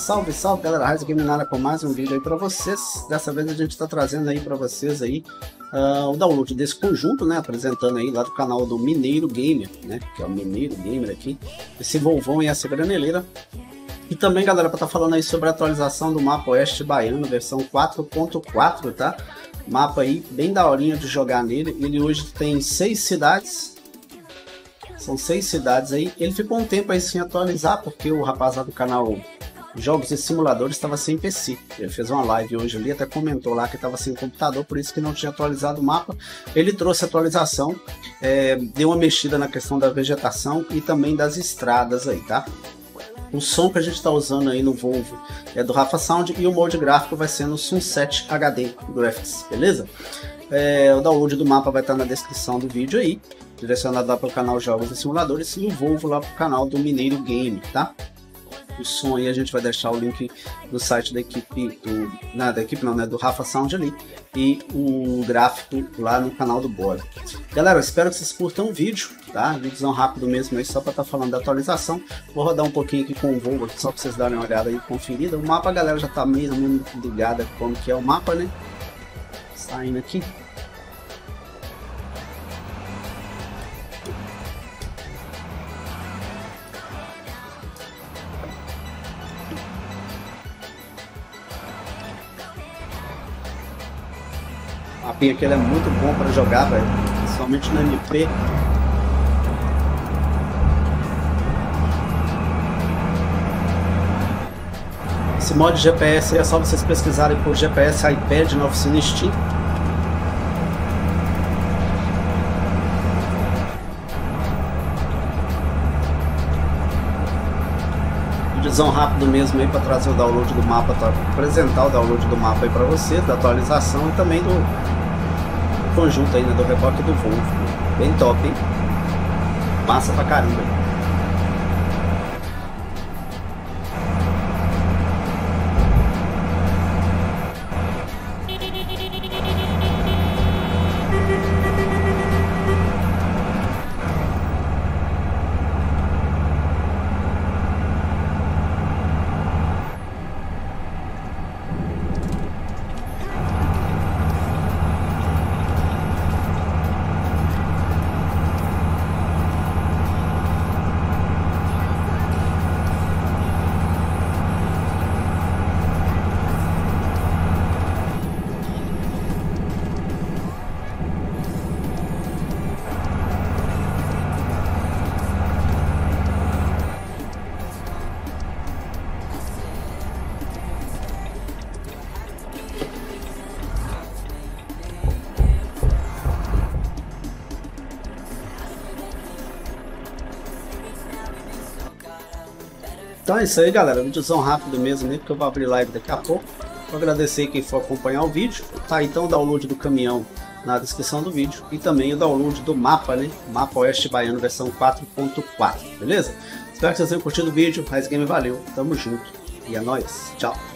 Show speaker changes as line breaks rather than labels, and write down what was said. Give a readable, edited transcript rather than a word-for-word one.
Salve, salve galera, Rise Game na área com mais um vídeo aí para vocês. Dessa vez a gente está trazendo aí para vocês aí o download desse conjunto, né, apresentando aí lá do canal do Mineiro Gamer, né, que é o Mineiro Gamer aqui, esse Volvão e essa graneleira. E também, galera, para estar falando aí sobre a atualização do mapa Oeste Baiano, versão 4.4, tá? Mapa aí bem daorinha de jogar nele. Ele hoje tem 6 cidades. São 6 cidades aí. Ele ficou um tempo aí sem atualizar, porque o rapaz lá do canal Jogos e Simuladores estava sem PC. Ele fez uma live hoje ali, até comentou lá que estava sem computador, por isso que não tinha atualizado o mapa. Ele trouxe atualização, deu uma mexida na questão da vegetação e também das estradas aí, tá? O som que a gente está usando aí no Volvo é do Rafa Sound e o molde gráfico vai ser no Sunset HD Graphics, beleza? O download do mapa vai estar na descrição do vídeo aí, direcionado lá para o canal Jogos e Simuladores, e o Volvo lá para o canal do Mineiro Game, tá? O som aí a gente vai deixar o link no site da equipe, do Rafa Sound ali, e o gráfico lá no canal do Bora. Galera, eu espero que vocês curtam o vídeo, tá? Vídeozão rápido mesmo aí, só para estar falando da atualização. Vou rodar um pouquinho aqui com o Volvo, só para vocês darem uma olhada aí conferida. O mapa, a galera já tá meio ligada como que é o mapa, né? Saindo aqui. O mapinha aqui ele é muito bom para jogar, velho, principalmente no MP. Esse mod GPS aí é só vocês pesquisarem por GPS iPad na oficina Steam. Vídeozão rápido mesmo aí para trazer o download do mapa, para apresentar o download do mapa aí para você, da atualização e também do conjunto aí, né, do reboque do Volvo. Bem top, hein? Massa pra caramba. Então é isso aí, galera, vídeozão rápido mesmo, né, porque eu vou abrir live daqui a pouco. Vou agradecer quem for acompanhar o vídeo. Tá, então o download do caminhão na descrição do vídeo e também o download do mapa, né, mapa Oeste Baiano versão 4.4, beleza? Espero que vocês tenham curtido o vídeo. Rise Game, valeu, tamo junto e é nóis, tchau!